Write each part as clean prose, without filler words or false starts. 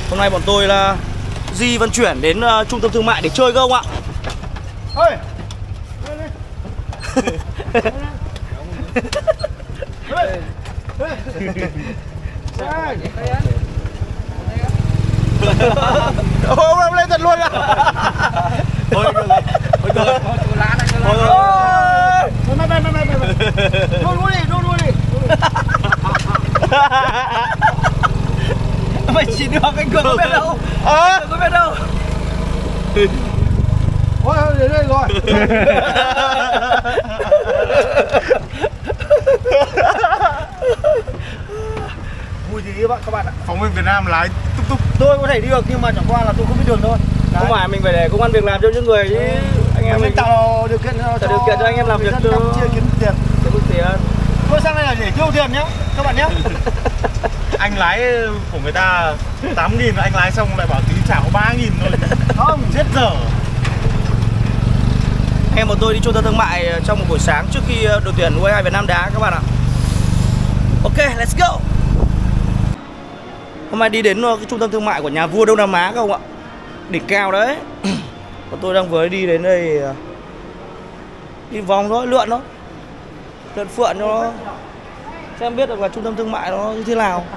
Hôm nay bọn tôi là di vận chuyển đến trung tâm thương mại để chơi cơ ông ạ. Ơi. Ông lên thật luôn à? Thôi được rồi. Thôi được rồi. Thôi mày. Đun luôn đi. Mày chỉ được anh Cường có biết đâu. Có biết đâu. Ôi, đến đây rồi. Vui gì các bạn ạ. Phóng viên Việt Nam lái túc túc. Tôi có thể đi được nhưng mà chẳng qua là tôi không biết đường thôi. Không phải mình phải để công ăn việc làm cho những người chứ. Anh em mình tạo điều kiện cho anh em làm việc cho chia kiếm tiền. Tôi sang đây là để tiêu tiền nhá các bạn nhé. Anh lái của người ta 8.000, anh lái xong lại bảo tí trả có 3.000 thôi. Không, chết dở. Em bọn tôi đi trung tâm thương mại trong một buổi sáng trước khi đội tuyển U22 Việt Nam đá các bạn ạ. Ok, let's go. Hôm nay đi đến cái trung tâm thương mại của nhà vua Đông Nam Á không ạ? Đỉnh cao đấy. Bọn tôi đang vừa đi đến đây, đi vòng thôi, lượn thôi, lượn phượn cho nó xem biết được là trung tâm thương mại nó như thế nào.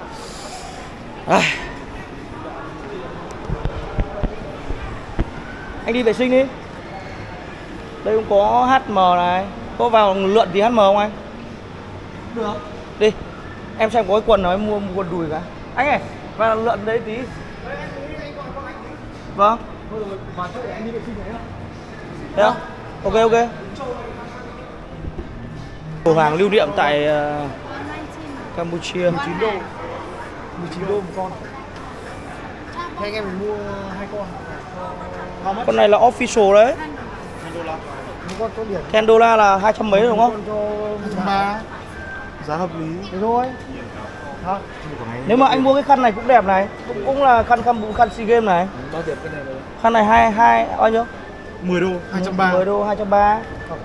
Anh đi vệ sinh đi. Đây cũng có HM này. Có vào lượn tí HM không anh? Được. Đi. Em xem có cái quần nào em mua một quần đùi cả. Anh ơi, vào lượn đấy tí. Vâng. Thế không? Ok. Cửa hàng lưu niệm tại Campuchia. 19 đô. 19 đô một con. Thế anh em mình mua 2 con. Con này là official đấy. Con có điểm. $10 là 200 mấy đúng không? 230. Giá hợp lý. Thế thôi. Hả? Nếu mà anh mua cái khăn này cũng đẹp này, cũng là khăn SEA Games này. Bao tiền cái này rồi? Khăn này hai bao nhiêu? 10 đô, 230. 10 đô 230.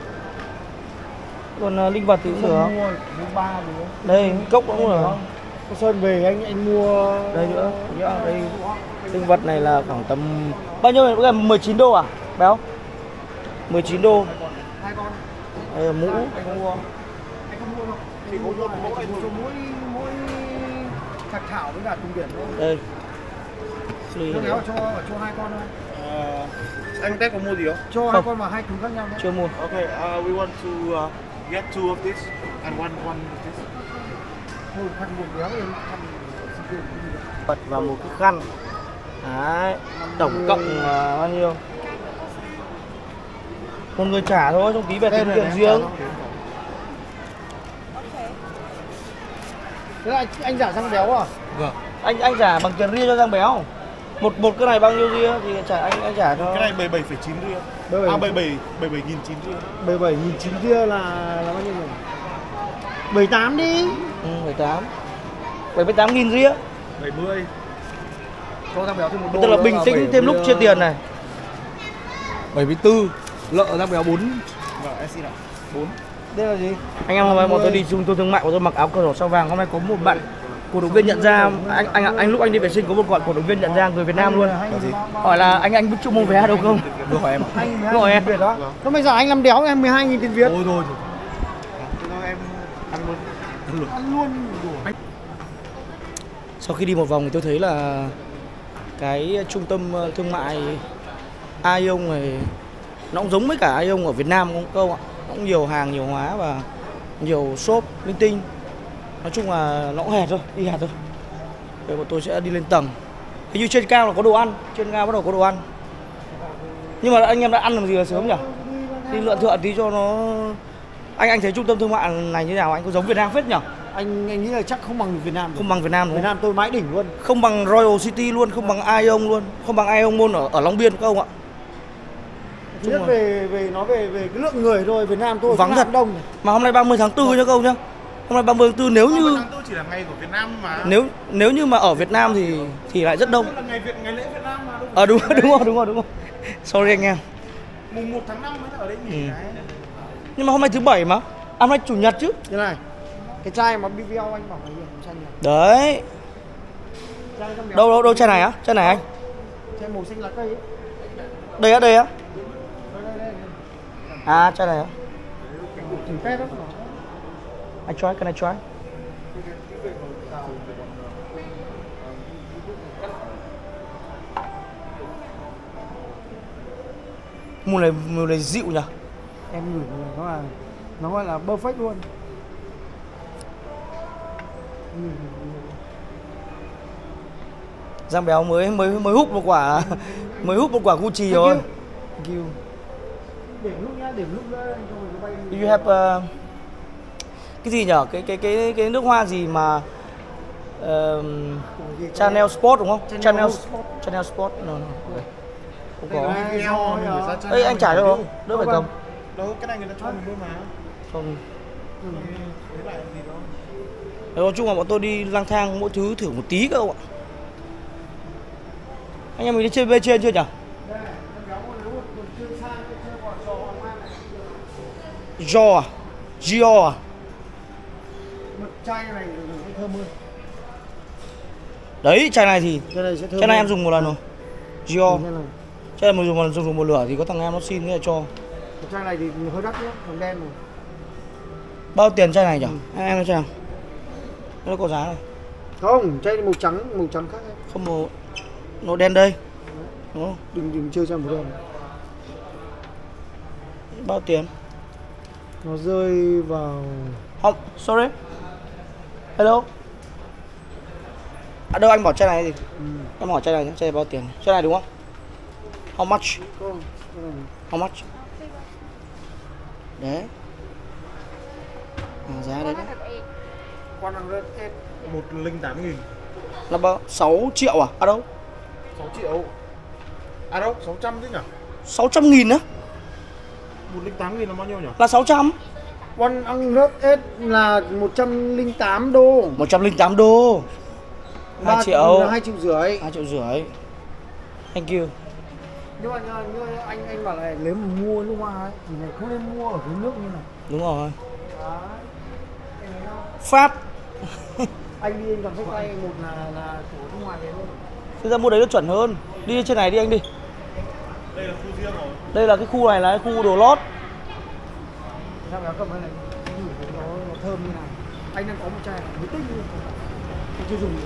Còn linh vật thì cũng được. Mua 3 đúng không? Đây, cốc cũng được. Có Sơn về anh mua đây nữa. Đây linh vật này là khoảng tầm bao nhiêu này? 19 đô à? Béo. 19 đô. 2 con. Đây là mũ. Anh không mua. Anh không mua đâu. Chỉ mua cho mỗi Thạch Thảo với cả Tùng Điển thôi. Đây. Tôi kéo cho 2 con thôi. Anh Tết có mua gì không? Cho 2 con mà 2 túi khác nhau nhé. Chưa mua. Okay, we want to get 2 of this and one of this. Thôi khăn buộc béo thì khăn Vật và một cái khăn. Đấy, tổng cộng bao nhiêu? Một người trả thôi, trong tí về tiền tiền riêng. Thế là anh trả xăng béo à? Vâng. Anh trả bằng tiền riêng cho Giang Béo. Một cái này bao nhiêu ria thì anh trả cho. Cái này 77,9 ria. 77.900 ria. 77.900 ria là bao nhiêu nhỉ? 78 đi. 78. 78.000 ria. 70. Cho Giang Béo thêm 1 đô. Tức là bình tĩnh thêm lúc chia tiền này. 74. Lợ Giang Béo 4. Vâng, em xin ạ. 4. Đây là gì? Anh em hôm nay bọn tôi đi trung tâm thương mại, bọn tôi mặc áo cờ đỏ sao vàng. Hôm nay có một bạn cổ động viên nhận ra anh lúc anh đi vệ sinh có một bạn cổ động viên nhận ra người Việt Nam luôn. Hỏi là anh biết chúc môn vé đâu không? Được hỏi em. Hỏi em. Việt đó. Thôi bây giờ anh làm đéo em 12.000 tiền Việt. Ôi thôi. Em ăn luôn. Ăn luôn. Sau khi đi một vòng thì tôi thấy là cái trung tâm thương mại Aion này nó cũng giống với cả Aion ở Việt Nam cũng câu ạ. Nó cũng nhiều hàng, nhiều hóa và nhiều shop linh tinh. Nói chung là nó cũng hệt thôi, đi hệt thôi. Rồi bọn tôi sẽ đi lên tầng. Hình như trên cao là có đồ ăn, trên cao bắt đầu có đồ ăn. Nhưng mà anh em đã ăn làm gì là sớm nhỉ? Đi lượn thượn tí cho nó. Anh thấy trung tâm thương mại này như nào? Anh có giống Việt Nam phết nhỉ? Anh nghĩ là chắc không bằng Việt Nam. Không bằng Việt Nam đúng Việt không? Nam tôi mãi đỉnh luôn. Không bằng Royal City luôn, không bằng Aion luôn, không bằng Aion Mall ở Long Biên các ông ạ. Nhất về cái lượng người thôi, Việt Nam tôi vắng thật đông. Mà hôm nay 30 tháng 4 nhá các ông nhá. Hôm nay 30 tháng 4 nếu như tháng 4 chỉ là ngày của Việt Nam mà. Nếu như mà ở Việt Nam thì lại rất đông. Là ngày lễ Việt Nam mà. Đúng rồi. Sorry anh em. Mùng 1 tháng 5 mới ở đây nghỉ cái. Nhưng mà hôm nay thứ bảy mà. Hôm nay chủ nhật chứ. Thế này. Cái chai mà BBL anh bảo là gì? Xanh nhỉ? Đấy. Đâu chai này á? Chai này anh? Chai màu xanh lá cây ấy. Đây á? Đây. À, chai này á? Thử test đó. I try, can I try? Mùi này dịu nhỉ? Em ngửi nó gọi là perfect luôn. Giang Béo mới hút một quả mới hút một quả Gucci rồi. Thank you. Để lúc nhá, để lúc nữa rồi nó bay đi. You have cái gì nhở? Cái nước hoa gì mà Chanel Sport đúng không? Chanel Sport. No. Không có. Ê, anh trả cho nó, đỡ phải cầm. Đâu, cái này người ta cho mình luôn mà. Không. Thế lại gì đó. Nói chung là bọn tôi đi lang thang mỗi thứ thử một tí cơ không ạ? Anh em mình đi chơi bên trên chưa nhỉ? Gio à? Gio à? Một chai này thơm hơn. Đấy, chai này thì Chai này em dùng một lần rồi. Gio. Chai này mình dùng một lửa thì có thằng em nó xin thế là cho. Chai này thì hơi đắt nhá, còn đen rồi. Bao tiền chai này nhỉ? Em nói chai nào? Nó có giá này. Không, chai màu trắng khác ấy. Không màu nó đen đây. Đúng không? Đừng chơi cho màu đen. Bao tiền? Nó rơi vào... Không, sorry. Hello. À đâu anh bỏ chai này gì? Em hỏi chai này nhé, chai này bao tiền? Chai này đúng không? How much? Không, How much? Đấy. À, giá đấy đấy. 108.000. Là bao? 6 triệu à? À đâu? 6 triệu. À đâu, 600 chứ nhỉ? 600.000 á? 108.000 là bao nhiêu nhỉ? Là 600. $100 là 108 đô. 108 đô. 2 triệu. Là 2,5 triệu. 2,5 triệu. Thank you. Nhưng mà anh bảo là nếu mà mua nước hoa ấy thì này không nên mua ở cái nước như này. Đúng rồi. Đấy. Pháp. Anh đi anh còn sách tay, một là của nước ngoài đấy luôn. Thực ra mua đấy nó chuẩn hơn. Đi trên này đi anh đi. Đây là khu riêng rồi. Đây là cái khu này là cái khu đồ lót. Sao béo cầm cái này, nó thơm như này. Anh đang có một chai này, mới tích luôn. Anh chưa dùng gì.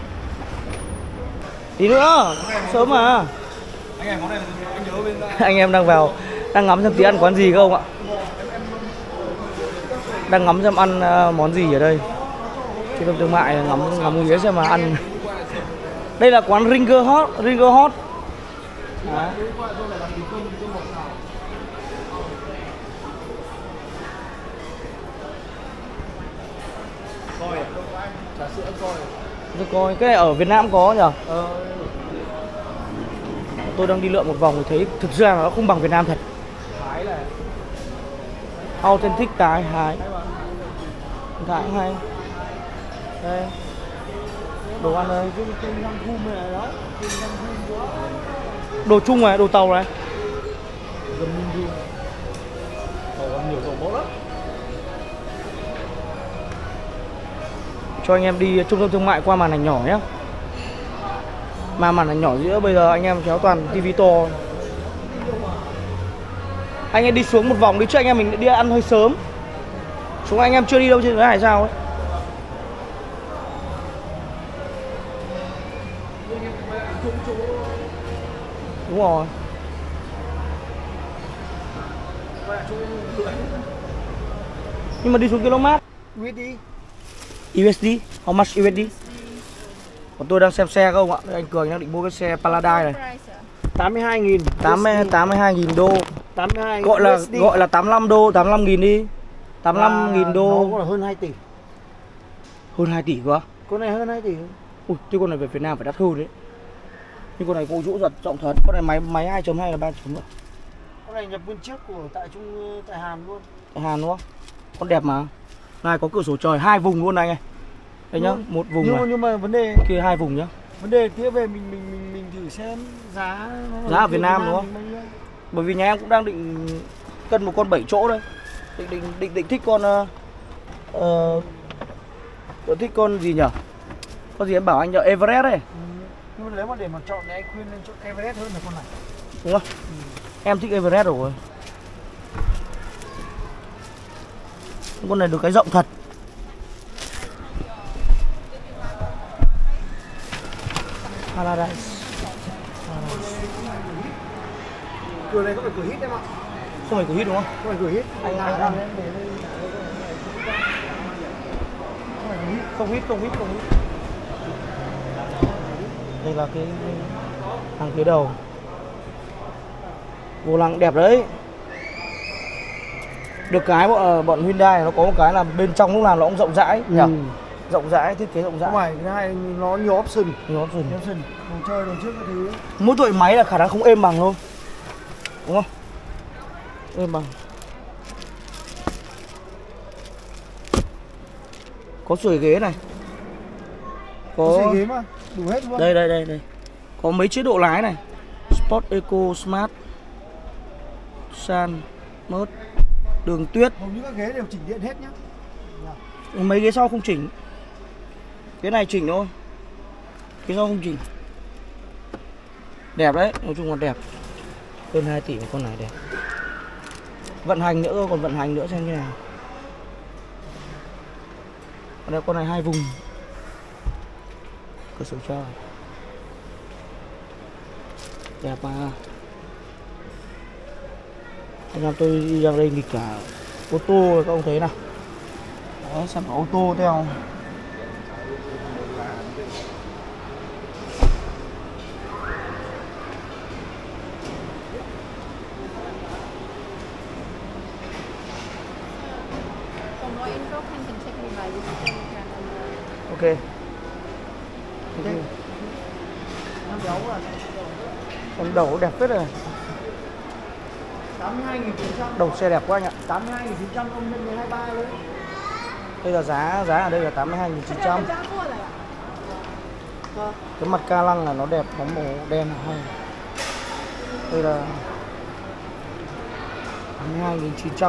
Tí nữa, sớm mà. Anh em món này anh nhớ bên Anh em đang ngắm xem tí ăn quán gì không ạ? Đang ngắm xem ăn món gì ở đây. Trung tâm thương mại ngắm nghía xem mà ăn. Đây là quán Ringer Hot. Đấy. coi à? Trà sữa coi. Coi cái này ở Việt Nam có nhỉ? Tôi đang đi lượn một vòng thì thấy thực ra nó không bằng Việt Nam thật. Thái là Authentic Thái hay. Đây. Đồ ăn đây. Đồ chung này, đồ tàu này. Nhiều dầu mỡ lắm. Cho anh em đi trung tâm thương mại qua màn ảnh nhỏ nhé. Mà màn ảnh nhỏ giữa bây giờ anh em kéo toàn tivi to. Anh em đi xuống một vòng đi, trước anh em mình đi ăn hơi sớm. Chúng anh em chưa đi đâu trên cái hải sao ấy. Đúng rồi. Nhưng mà đi xuống km. USD. How much USD? Còn tôi đang xem xe không ạ? Anh Cường đang định mua cái xe Paladine này. 82.000. 82.000 đô. 82 Gọi là 85 đô, 85.000 đi. 85.000 đô. Nó là hơn 2 tỷ. Hơn 2 tỷ quá. Con này hơn 2 tỷ. Ui, cái con này về Việt Nam phải đắt hơn đấy. Nhưng con này cô rũ giật rộng thật. Con này máy 2.2 hay là 3.0 nữa? Con này nhập nguyên chiếc của tại Hàn luôn. Tại Hàn đúng không? Con đẹp mà. Này có cửa sổ trời 2 vùng luôn này anh. Đây nhá, một vùng này. Nhưng mà vấn đề kia 2 vùng nhá. Vấn đề kia về mình thử xem giá ở Việt Nam đúng không? Bởi vì nhà em cũng đang định cân một con 7 chỗ đây. Định thích con thích con gì nhỉ? Con gì em bảo anh nhờ Everest này. Nhưng mà nếu mà để mà chọn thì anh khuyên nên chọn Everest hơn là con này. Đúng không? Em thích Everest rồi. Con này được cái rộng thật. Paradise. Cửa này không phải cửa hít em ạ. Không phải cửa hít đúng không? Không phải cửa hít. Anh không hít. Đây là cái hàng phía đầu. Vô lăng đẹp đấy. Được cái bọn Hyundai nó có một cái là bên trong lúc nào nó cũng rộng rãi nhỉ? Rộng rãi, thiết kế rộng rãi. Không phải, cái này nó nhiều option. Nhiều option. Đồ chơi, đồ trước cái thứ. Mỗi tuổi máy là khả năng không êm bằng thôi. Đúng không? Êm bằng. Có sưởi ghế này. Có sưởi ghế mà, đủ hết luôn. Đây. Có mấy chế độ lái này. Sport, Eco, Smart, San, Mode, đường tuyết. Hầu như các ghế đều chỉnh điện hết nhá. Mấy ghế sau không chỉnh. Cái này chỉnh thôi. Cái sau không chỉnh. Đẹp đấy, nói chung là đẹp. Hơn 2 tỷ một con này đẹp. Vận hành nữa, còn vận hành nữa xem như nào. Còn đây con này 2 vùng. Cửa sổ cho. Đẹp mà. Anh em tôi đi ra đây nghịch cả ô tô các ông thấy nào. Đấy, sản phẩm ô tô theo. Ok. Em đầu đẹp phết rồi. 82.900. Đầu xe đẹp quá anh ạ. 82.900 công nhân 123 luôn. Đây là giá ở đây là 82.900. Cái mặt ca lăng là nó đẹp, nó màu đen hay. Đây là 82.900.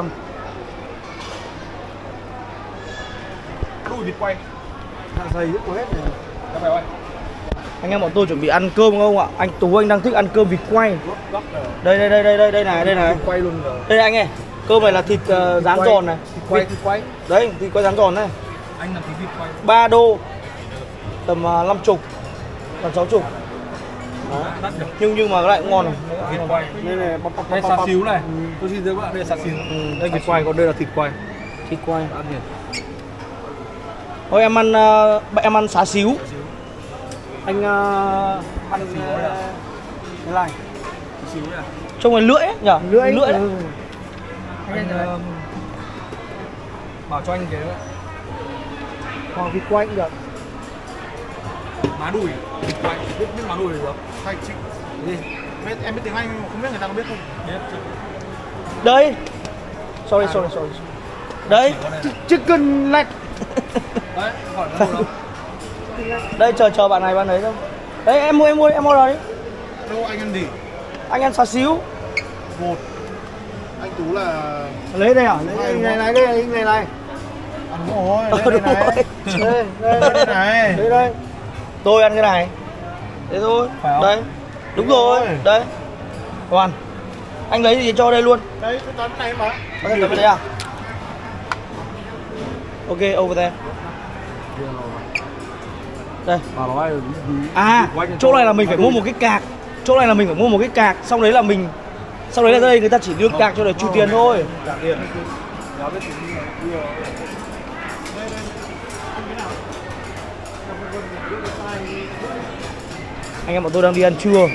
Đùi vịt quay. Dạ dày hết hết này. Các bạn ơi. Anh em bọn tôi chuẩn bị ăn cơm không ạ? Anh Tú anh đang thích ăn cơm vịt quay. Đây này. Quay luôn rồi. Đây này anh ơi. Cơm này là thịt rán giòn này. Thịt quay. Đấy, thịt quay rán giòn này. Anh làm thịt vịt quay. 3 đô. Tầm 50, tầm 60. Đắt được. Nhưng mà lại ngon này. Vịt quay. Đây xá xíu này. Tôi xin giới các bạn, đây là xá xíu. Đây vịt quay, còn đây là thịt quay. Thịt quay. Ăn nhỉ. Thôi em ăn xá xíu. Anh ăn cái này. Xíu này. Trông này lưỡi ấy nhỉ? Lưỡi đấy. Anh bảo cho anh cái Còn vịt quay cũng được. má đùi, vịt quay, biết má đùi được không? Hay chị. Gì? Em biết tiếng Anh nhưng mà không biết người ta có biết không? Biết. Đây. Sorry. Đấy. Chicken leg. Đấy, hỏi nó đâu? Đây chờ bạn này bạn ấy đâu. Đấy em mua rồi đi. Đâu anh ăn gì? Anh ăn xá xíu. Một. Anh Tú là Lấy đây à? Lấy này này. ăn đúng rồi. Đúng rồi. Đây này. Đây. Tôi ăn cái này. Thế thôi. Phải không? Đấy. Đúng rồi. Đấy. Hoàn. Anh lấy gì cho đây luôn. Đấy, tôi toán này mà. Có thể cầm đây à? Ok, over there. Đây. Mà nói À, chỗ này là mình phải mua một cái cạc. Xong đấy là đây người ta chỉ đưa cạc cho để trừ tiền thôi. Anh em bọn tôi đang đi ăn trưa.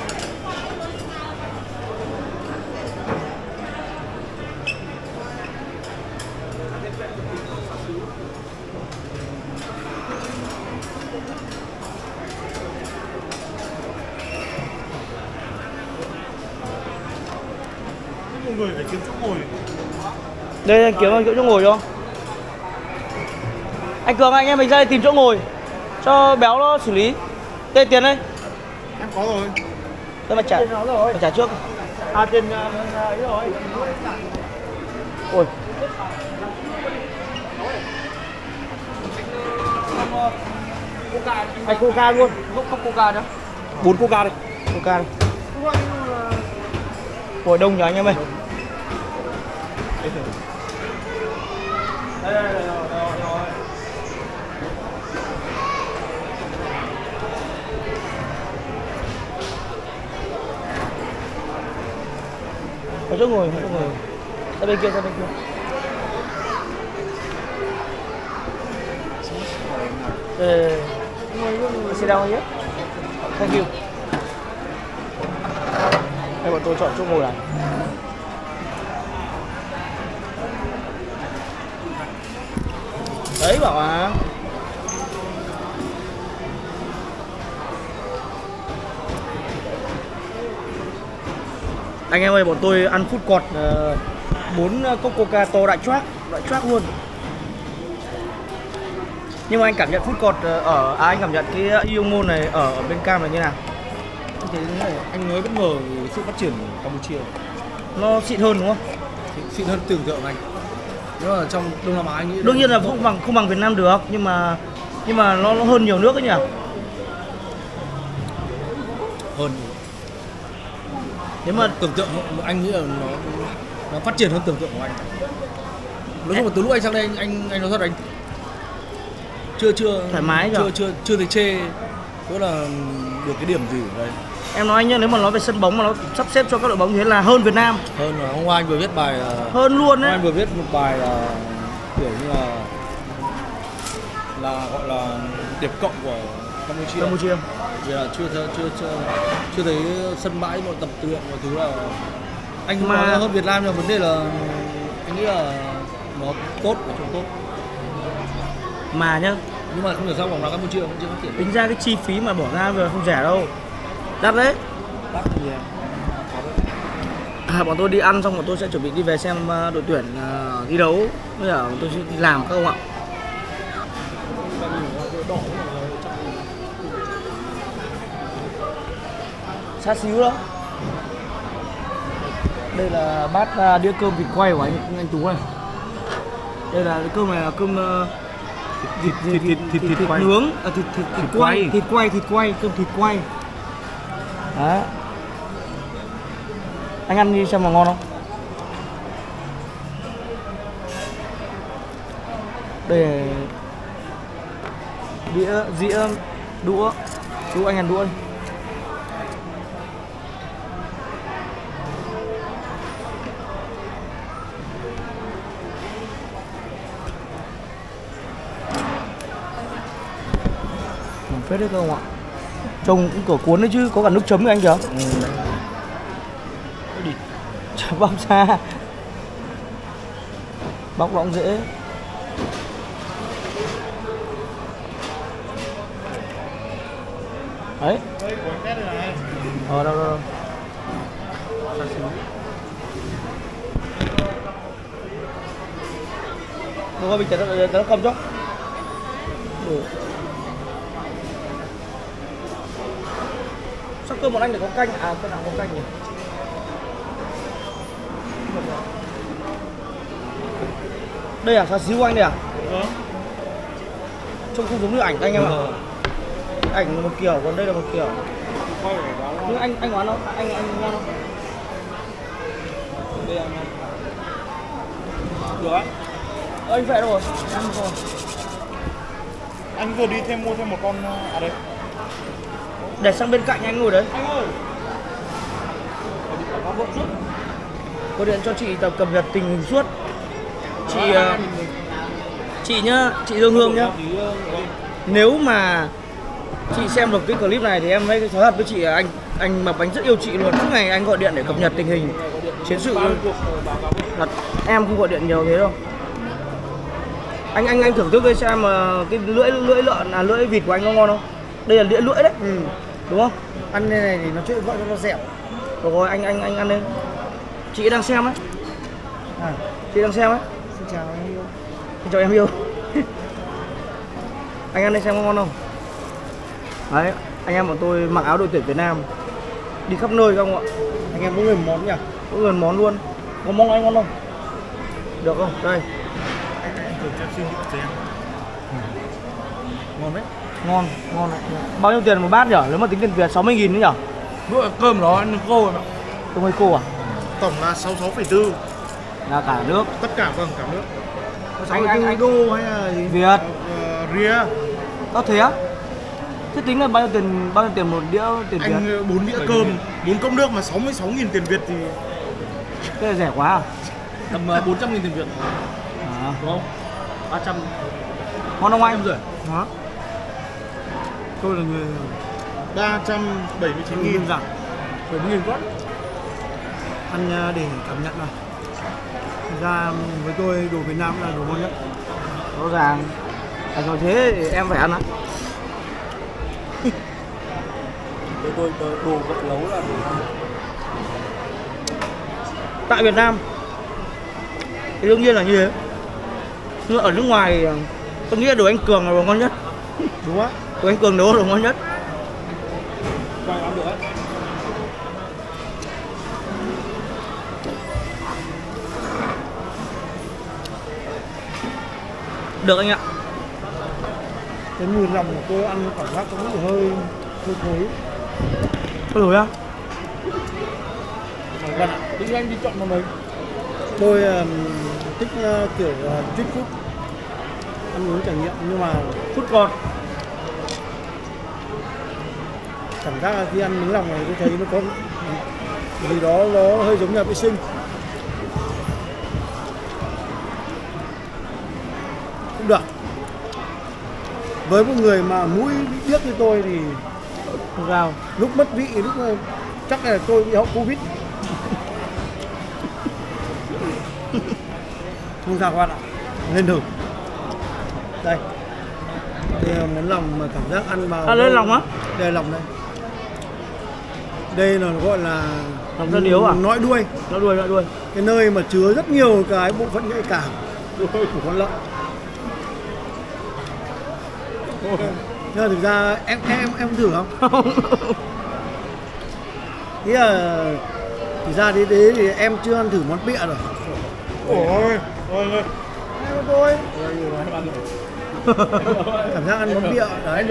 người phải kiếm chỗ ngồi. Đây anh kiếm chỗ ngồi cho. Anh Cường anh em mình ra đây tìm chỗ ngồi cho béo nó xử lý. Đây tiền đây. Em có rồi. Tôi mà trả trước. À tiền ấy rồi. Ôi. Anh coca luôn, không coca nữa. 4 Coca đi. Coca đi. Ngồi đông nhờ anh em ơi. Đây. Có chỗ ngồi, Ra bên kia. Sit down here. Thank you. Đây bọn tôi chọn chỗ ngồi này. Đấy bảo à. Anh em ơi, bọn tôi ăn food court 4 cốc Coca to đại choác luôn. Nhưng mà anh cảm nhận food court anh cảm nhận cái Ion này ở bên Cam là như nào? Anh nói bất ngờ sự phát triển của Campuchia. Nó xịn hơn đúng không? Xịn hơn tưởng tượng anh. Nếu mà trong Đông Nam Á anh nghĩ đương nhiên là không bằng Việt Nam được, nhưng mà nó hơn nhiều nước ấy nhỉ? Hơn. Nếu mà tưởng tượng anh nghĩ là nó phát triển hơn tưởng tượng của anh. Nói chung là từ lúc anh sang đây anh nói thật anh chưa thoải mái rồi. Chưa thấy chê, có là được cái điểm gì ở đây. Em nói anh nhá, nếu mà nói về sân bóng mà nó sắp xếp cho các đội bóng thế là hơn Việt Nam. Hơn là hôm qua anh vừa viết bài hơn luôn đấy. Hôm qua anh vừa viết một bài kiểu như là gọi là điểm cộng của Campuchia. Vì là chưa thấy sân bãi mọi tập luyện mọi thứ là anh không nói hơn Việt Nam, nhưng vấn đề là anh nghĩ là nó tốt và không tốt. Mà nhá, nhưng mà không hiểu sao bóng đá Campuchia vẫn chưa phát triển. Tính ra cái chi phí mà bỏ ra vừa không rẻ đâu, đắt đấy. Đắt thì bọn tôi đi ăn xong bọn tôi sẽ chuẩn bị đi về xem đội tuyển thi đấu, bây giờ bọn tôi sẽ đi làm các ông ạ. Sát xíu đó. Đây là bát đĩa cơm vịt quay của anh Tú này. Đây là cái cơm này là cơm thịt nướng, thịt quay, cơm thịt quay. Đó. Anh ăn đi xem mà ngon không? Đây là dĩa, đũa anh ăn đũa đi. Phết đấy không ạ? Trông cũng cửa cuốn đấy chứ, có cả nước chấm với anh kìa. Chả bóc ra. Bóc nó cũng dễ. Đấy. Đâu. Đúng rồi, mình nó cầm cho. Sao cơm bọn anh lại có canh? À, cơm nào có canh nhỉ? Đây à, xá xíu anh đây à? Trông không giống như ảnh anh em ạ. Ảnh là một kiểu, còn đây là một kiểu. Nhưng anh đoán không? Anh ngon không? Được á. Anh vậy rồi. Ăn rồi. Anh vừa đi mua thêm một con đây. Để sang bên cạnh anh ngồi đấy. Anh ơi. Có điện cho chị tập cập nhật tình hình suốt. Chị nhá, chị Hương nhá. Nếu mà chị xem được cái clip này thì em mới nói thật với chị, anh Mập Bánh rất yêu chị luôn. Suốt ngày anh gọi điện để cập nhật tình hình chiến sự luôn. Thật, em không gọi điện nhiều thế đâu. Anh thưởng thức cái xem cái lưỡi lợn lưỡi vịt của anh có ngon không? Đây là đĩa lưỡi đấy. Đúng không? Ăn đây này thì nó chuyện gọi cho nó dẻo. Rồi anh ăn đi. Chị đang xem ấy. Chị đang xem ấy. Xin chào em yêu. Xin chào em yêu. Anh ăn đây xem có ngon không? Đấy, anh em bọn tôi mặc áo đội tuyển Việt Nam đi khắp nơi không ạ? Anh em có người món nhỉ? Có người món luôn. Có món anh ngon không? Được không? Đây. Anh thử cho xin cho em. Ngon đấy. Ngon, ngon đấy. Bao nhiêu tiền một bát nhỉ? Nếu mà tính tiền Việt 60.000 nữa nhỉ? Bữa cơm đó ăn khô rồi. Cơm hơi khô à? Tổng là 66,4. Là cả nước. Tất cả vâng, cả nước. Anh đô hay là gì? Việt. Ria. Có thế á? Thế tính là bao nhiêu tiền một đĩa tiền Việt? Anh 4 đĩa cơm, 4 cốc nước mà 66.000 tiền Việt thì cái này rẻ quá à? Tầm 400.000 tiền Việt. À. Đúng không? 300. Ngon không anh? Rồi. Hả? tôi là người 379.000 giảm 70.000 quá. Ăn để cảm nhận nào. Thực ra với tôi đồ Việt Nam là đồ ngon nhất. Rõ ràng. Rồi thế thì em phải ăn á. Tôi đồ vật nấu là đồ ăn. Tại Việt Nam thì đương nhiên là như thế. Nhưng ở nước ngoài tôi nghĩ là đồ anh Cường là đồ ngon nhất. Đúng á. Đồ anh Cường nấu là đồ ngon nhất. Cho ăn được á. Được anh ạ. Cái mùi lòng của tôi ăn cảm giác có những hơi thối. Thôi rồi á. Vâng ạ. Thế anh đi chọn món đấy. Tôi thích kiểu street food, ăn uống trải nghiệm nhưng mà food court. Cảm giác là khi ăn miếng lòng này tôi thấy nó có gì đó nó hơi giống nhà vệ sinh. Cũng được. Với một người mà mũi bị điếc như tôi thì Không sao. lúc mất vị, lúc chắc là tôi bị hậu Covid. Không sao các bạn ạ. Lên thử. Đây. Đây là món lòng mà cảm giác ăn vào. Lên lòng á? Đây là lòng đây. Đây là gọi là lòng thân yếu à? Nõi đuôi. Nõi đuôi. Cái nơi mà chứa rất nhiều cái bộ phận nhạy cảm của con lợn. Nhưng mà thực ra em thử không? Thế là thực ra đến đấy thì em chưa ăn thử món bịa rồi. Ôi tôi cảm giác ăn món bịa đấy.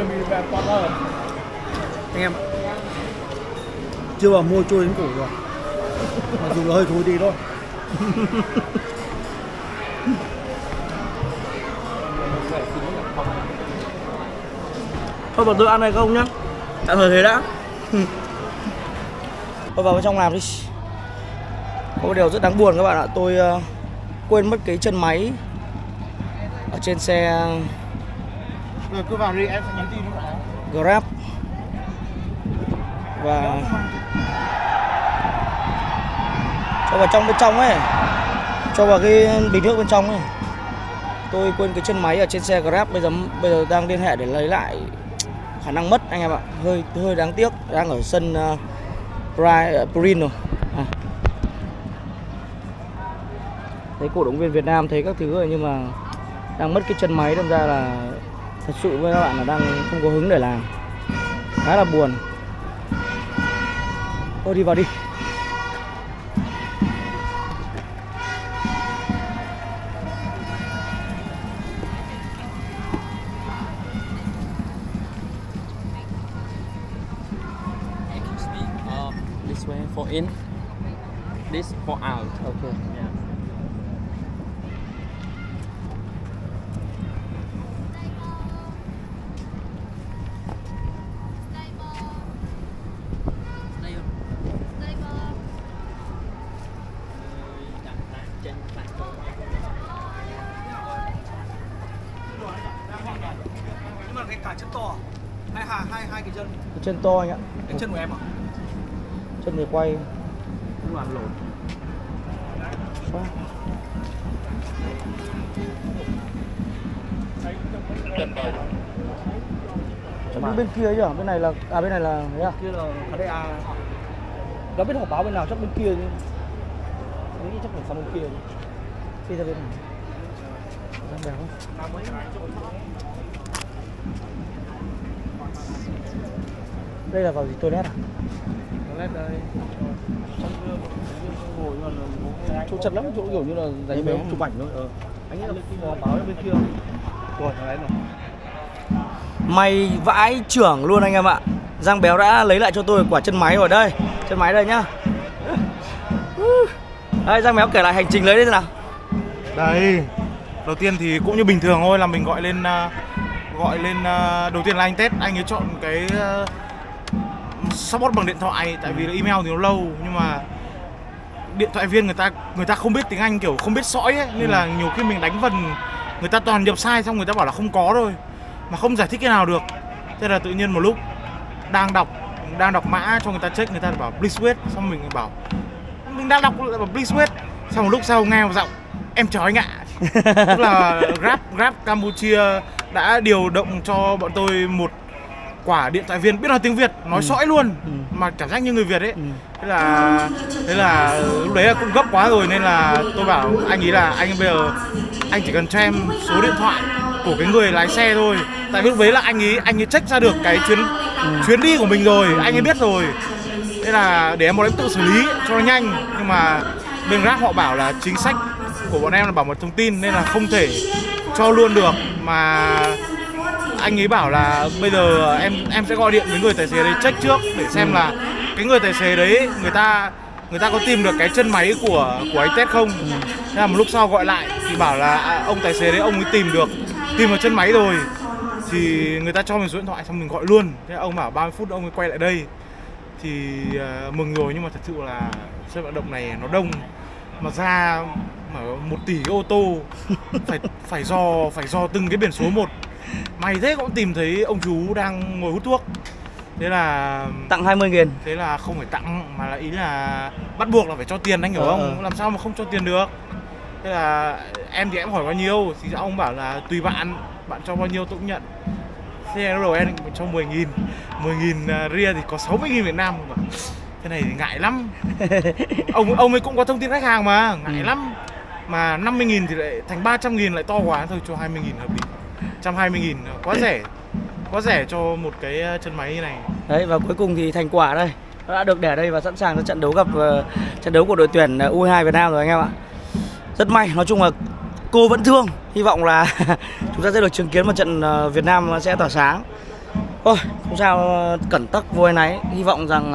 Anh em chưa vào mua trôi đến cổ rồi. Mặc dù là hơi thối tí thôi. Thôi bảo tôi ăn này không nhá. Tạm thời thế đã. Thôi vào bên trong làm đi. Có một điều rất đáng buồn các bạn ạ. Tôi quên mất cái chân máy ở trên xe Cứ vào đi em sẽ nhắn tin cho bạn. Grab. Và cho vào trong bên trong ấy. Cho vào cái bình nước bên trong ấy. Tôi quên cái chân máy ở trên xe Grab. Bây giờ đang liên hệ để lấy lại. Khả năng mất anh em ạ. Hơi đáng tiếc. Đang ở sân Prin rồi. Thấy cổ động viên Việt Nam, thấy các thứ rồi nhưng mà đang mất cái chân máy, đâm ra là thật sự với các bạn là đang không có hứng để làm. Khá là buồn. Thôi đi vào đi. This way for in, this for out. Okay. Yeah. Nhưng mà cái cả chân to hay hai cái chân? Cái chân to anh ạ. Cái chân của em à? Chân người quay. Không làm lộn. Bên kia chứ, bên này là bên này là thế à? Kia là KDA. Đã biết họp báo bên nào, chắc bên kia chứ. Nghĩ chắc phải sang bên kia. Đi ra bên này. Đang đẹp không? Đây là vào gì toilet à? Toilet đây. Chỗ chật lắm, chỗ kiểu như là dành béo chụp ảnh thôi. Anh nghĩ là báo bên kia. Rồi, thằng đấy rồi. May vãi trưởng luôn anh em ạ. Giang Béo đã lấy lại cho tôi quả chân máy rồi đây. Chân máy đây nhá. Đây, Giang Béo kể lại hành trình lấy đấy thế nào. Đây, đầu tiên thì cũng như bình thường thôi, là mình gọi lên đầu tiên là anh Tết, anh ấy chọn cái support bằng điện thoại, tại vì là email thì nó lâu, nhưng mà điện thoại viên người ta không biết tiếng Anh, kiểu không biết sõi ấy, nên là nhiều khi mình đánh vần người ta toàn nhập sai, xong người ta bảo là không có rồi mà không giải thích cái nào được. Thế là tự nhiên một lúc đang đọc mã cho người ta check, người ta bảo please wait, xong mình bảo mình đang đọc lại bảo please wait, xong một lúc sau nghe một giọng em chào anh ạ. Tức là Grab Campuchia đã điều động cho bọn tôi một quả điện thoại viên biết nói tiếng Việt, nói sõi luôn, mà cảm giác như người Việt ấy. Thế là lúc đấy cũng gấp quá rồi, nên là tôi bảo anh ấy là anh bây giờ anh chỉ cần cho em số điện thoại của cái người lái xe thôi, tại vì lúc đấy là anh ấy check ra được cái chuyến đi của mình rồi, anh ấy biết rồi. Thế là để em bọn em tự xử lý cho nó nhanh, nhưng mà bên Grab họ bảo là chính sách của bọn em là bảo mật thông tin nên là không thể cho luôn được, mà anh ấy bảo là bây giờ em sẽ gọi điện với người tài xế đấy check trước để xem là cái người tài xế đấy người ta có tìm được cái chân máy của anh Tết không. Thế là một lúc sau gọi lại thì bảo là ông tài xế đấy ông ấy tìm được chân máy rồi, thì người ta cho mình số điện thoại, xong mình gọi luôn. Thế ông bảo 30 phút ông ấy quay lại đây thì mừng rồi, nhưng mà thật sự là sân vận động này nó đông, mà ra mà 1 tỷ cái ô tô phải dò từng cái biển số một. May thế cũng tìm thấy ông chú đang ngồi hút thuốc. Thế là tặng 20.000. Thế là không phải tặng, mà là ý là bắt buộc là phải cho tiền, anh hiểu không? Làm sao mà không cho tiền được. Thế là em thì em hỏi bao nhiêu thì ông bảo là tùy bạn cho bao nhiêu tôi cũng nhận. Thế lúc đầu em cho 10.000 ria thì có 60.000 Việt Nam. Cái này thì ngại lắm. Ông ấy cũng có thông tin khách hàng mà, ngại lắm. Mà 50.000 thì lại thành 300.000 lại to quá, thôi cho 20.000 hợp lý. 120.000 quá rẻ cho một cái chân máy như này. Đấy, và cuối cùng thì thành quả đây, nó đã được để đây và sẵn sàng cho trận đấu của đội tuyển U22 Việt Nam rồi anh em ạ. Rất may, nói chung là cô vẫn thương, hy vọng là chúng ta sẽ được chứng kiến một trận Việt Nam sẽ tỏa sáng. Thôi, không sao, cẩn tắc vô náy, hy vọng rằng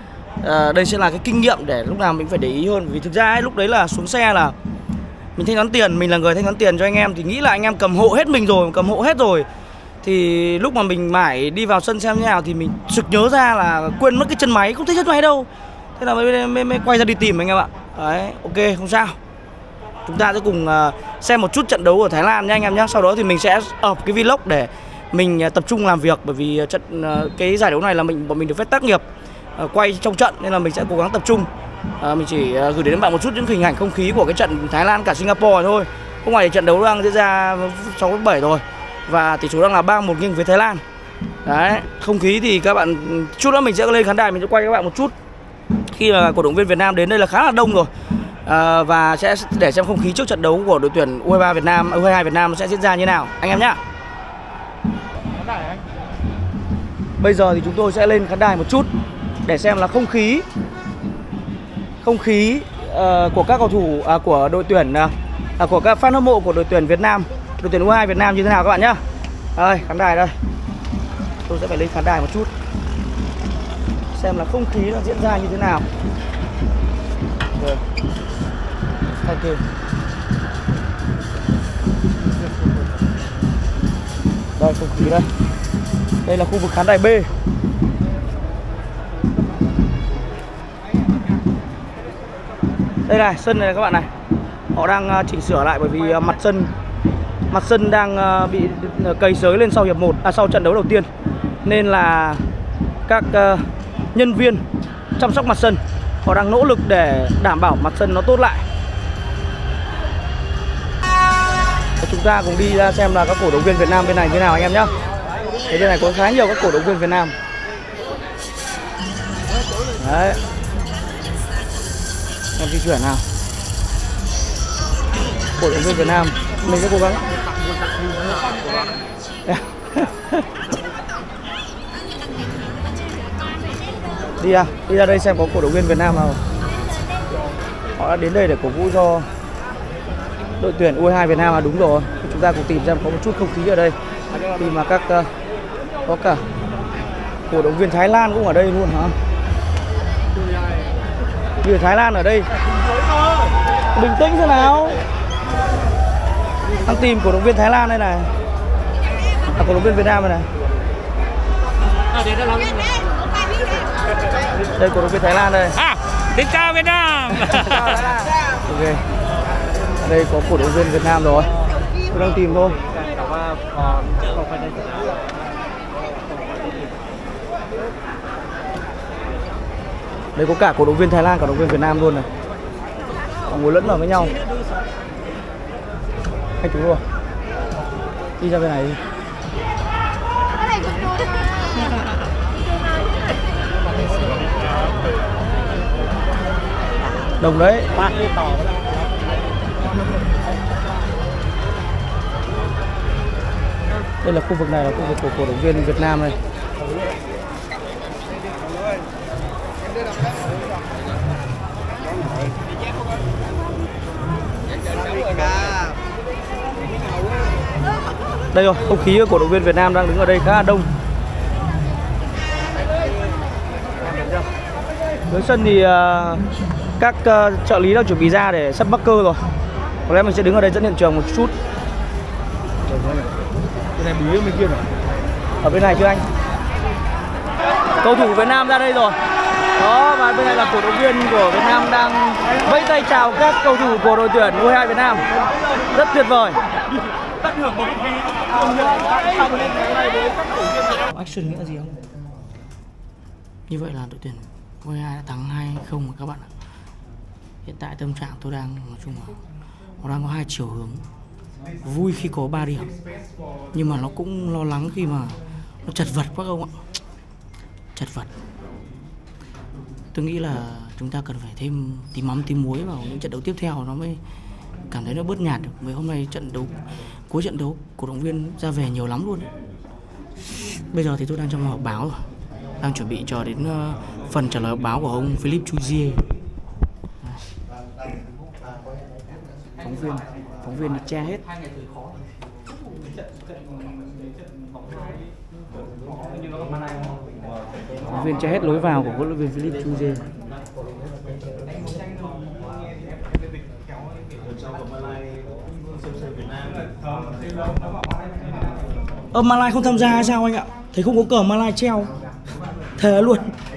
đây sẽ là cái kinh nghiệm để lúc nào mình phải để ý hơn. Vì thực ra ấy, lúc đấy là xuống xe là mình thanh toán tiền, mình là người thanh toán tiền cho anh em thì nghĩ là anh em cầm hộ hết rồi, thì lúc mà mình mãi đi vào sân xem như nào thì mình sực nhớ ra là quên mất cái chân máy, không thấy chân máy đâu. Thế là mới quay ra đi tìm anh em ạ. Đấy, ok, không sao. Chúng ta sẽ cùng xem một chút trận đấu ở Thái Lan nha anh em nhé. Sau đó thì mình sẽ up cái vlog để mình tập trung làm việc, bởi vì cái giải đấu này là bọn mình được phép tác nghiệp quay trong trận, nên là mình sẽ cố gắng tập trung. Mình chỉ gửi đến bạn một chút những hình ảnh không khí của cái trận Thái Lan cả Singapore thôi. Không ngoài trận đấu đang diễn ra 6-7 rồi và tỷ số đang là 3-1 nghiêng với Thái Lan. Đấy, không khí thì các bạn chút nữa mình sẽ lên khán đài, mình sẽ quay các bạn một chút. Khi mà cổ động viên Việt Nam đến đây là khá là đông rồi. Và sẽ để xem không khí trước trận đấu của đội tuyển U23 Việt Nam, U22 Việt Nam nó sẽ diễn ra như nào anh em nhá. Bây giờ thì chúng tôi sẽ lên khán đài một chút để xem là không khí của các cầu thủ của đội tuyển của các fan hâm mộ của đội tuyển Việt Nam, đội tuyển U22 Việt Nam như thế nào các bạn nhá. Đây, khán đài đây. Tôi sẽ phải lên khán đài một chút xem là không khí nó diễn ra như thế nào. Thank you. Đây, không khí đây. Đây là khu vực khán đài B. Đây này, sân này các bạn này. Họ đang chỉnh sửa lại bởi vì mặt sân đang bị cầy xới lên sau hiệp 1, sau trận đấu đầu tiên. Nên là các nhân viên chăm sóc mặt sân họ đang nỗ lực để đảm bảo mặt sân nó tốt lại. Chúng ta cùng đi ra xem là các cổ động viên Việt Nam bên này như nào anh em nhé. Bên này có khá nhiều các cổ động viên Việt Nam. Đấy. Em di chuyển nào. Cổ động viên Việt Nam, mình sẽ cố gắng. Đi ra đây xem có cổ động viên Việt Nam nào. Họ đã đến đây để cổ vũ cho đội tuyển U22 Việt Nam. Đúng rồi. Chúng ta cùng tìm xem có một chút không khí ở đây. Khi mà các có cả cổ động viên Thái Lan cũng ở đây luôn hả? Người Thái Lan ở đây. Bình tĩnh thế nào? Đang tìm cổ động viên Thái Lan đây này. Cổ động viên Việt Nam đây này. Đây cổ động viên Thái Lan đây. Xin chào Việt Nam. Ok. Đây có cổ động viên Việt Nam rồi. Tôi đang tìm thôi. Đây có cả cổ động viên Thái Lan, cổ động viên Việt Nam luôn này. Họ ngồi lẫn vào với nhau. Anh chú rồi. Đi ra bên này đi. Đồng đấy. Đây là khu vực này là khu vực của cổ động viên Việt Nam này. Đây rồi, không khí của cổ động viên Việt Nam đang đứng ở đây khá là đông. Dưới sân thì các trợ lý đang chuẩn bị ra để sắp mắc cơ rồi. Có lẽ mình sẽ đứng ở đây dẫn hiện trường một chút. Bên này bí bên kia rồi. Ở bên này chưa anh? Cầu thủ Việt Nam ra đây rồi. Đó, và bên này là cổ động viên của Việt Nam đang vẫy tay chào các cầu thủ của đội tuyển U22 Việt Nam. Rất tuyệt vời. Action nghĩa gì không? Như vậy là đội tuyển U22 đã thắng 2-0 các bạn ạ. Hiện tại tâm trạng tôi đang nói chung là nó đang có hai chiều hướng. Vui khi có 3 điểm, nhưng mà nó cũng lo lắng khi mà nó chật vật quá không ạ? Chật vật. Tôi nghĩ là chúng ta cần phải thêm tí mắm tí muối vào những trận đấu tiếp theo nó mới cảm thấy nó bớt nhạt được. Mấy hôm nay cuối trận đấu cổ động viên ra về nhiều lắm luôn. Bây giờ thì tôi đang trong họp báo rồi, đang chuẩn bị cho đến phần trả lời họp báo của ông Philippe Jouzier. Phóng viên đi che hết. Phóng viên che hết lối vào của huấn luyện viên Philippe Jouzier. Malai không tham gia hay sao anh ạ? Thấy không có cờ Malai treo. Thế luôn.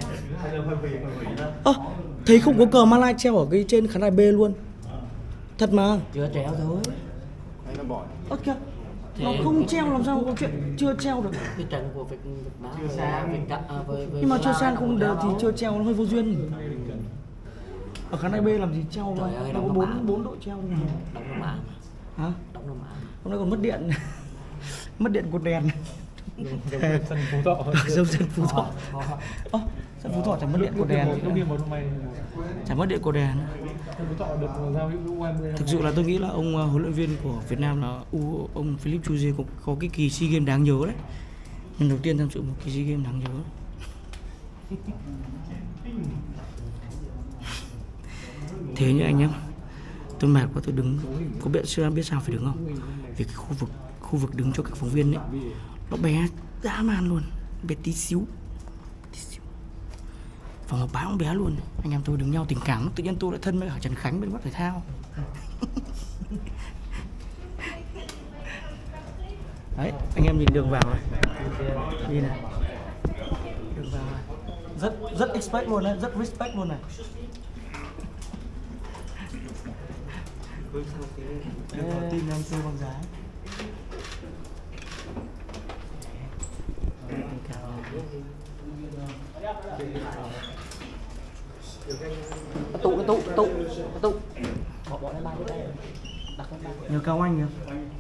Thấy không có cờ Malai treo ở cái trên khán đài B luôn. Thật mà. Chưa treo thôi. Kìa. Nó không treo làm sao có chuyện chưa treo được. Cái trận của Việt Nam với nhưng mà chưa sang không được thì chưa treo nó hơi vô duyên. Ở khán đài B làm gì treo rồi? Nó có 4 đội treo thôi. Đóng nó mã. Hả? Đóng nó mã. Hôm nay còn mất điện. Mất điện cột đèn. Sân Phú Thọ. Sân Phú Thọ. Sân Phú Thọ chẳng mất điện cột đèn. Chẳng mất điện cột đèn. Thực sự là tôi nghĩ là ông huấn luyện viên của Việt Nam là ông Philippe Jouzier có cái kỳ SEA Games đáng nhớ đấy. Lần đầu tiên tham dự một kỳ SEA Games đáng nhớ. Thế như anh em, tôi mệt quá tôi đứng, có biết sao phải đứng không? Vì cái khu vực đứng cho các phóng viên ấy nó bé dã man luôn, bé tí xíu. Phòng họp báo cũng bé luôn. Anh em tôi đứng nhau tình cảm, tự nhiên tôi lại thân với cả Trần Khánh bên Bắc Thể Thao. Đấy, anh em nhìn đường vào này. Đi này. Đường vào này. Rất expect luôn đấy, rất respect luôn này. Tin anh tôi bằng giá. Tụ. Bỏ lên bàn đây. Đặt lên bàn. Nhờ Cao Anh kìa.